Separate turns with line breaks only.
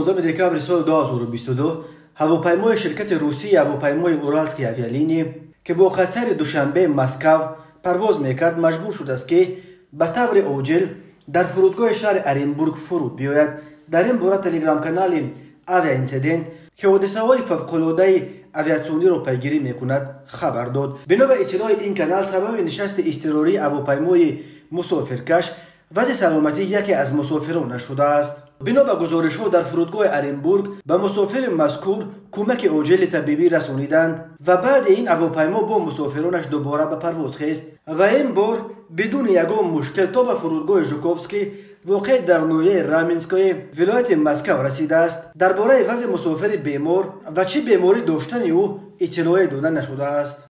19 دکامبر سال 2022 هواپیمای شرکت روسی هواپیمای اورالسکی آویالینی که با خسر دوشنبه مسکو پرواز میکرد مجبور شد است که به طور عاجل در فرودگاه شهر ارنبورگ فرود بیاید. در این باره تلگرام کانال آویا اینسیدنت که حادثه های فوق‌العاده آویاسیونی را پیگیری میکند خبر داد. بنا به اطلاع این کانال سبب نشست اضطراری هواپیمای مسافرکش وضع سلامتی یکی از مسافران شده است. بنا به گزارش ها در فرودگاه ارنبورگ به مسافر مذکور کمک عاجل طبیبی رسانیدند و بعد این هواپیما با مسافرانش دوباره به پرواز خیست و این بار بدون یگان مشکل تا به فرودگاه ژوکوفسکی واقع در نویه رامینسکای ولایت مسکو رسیده است. درباره وضع مسافر بیمار و چه بیماری داشتن او اطلاعی داده نشده است.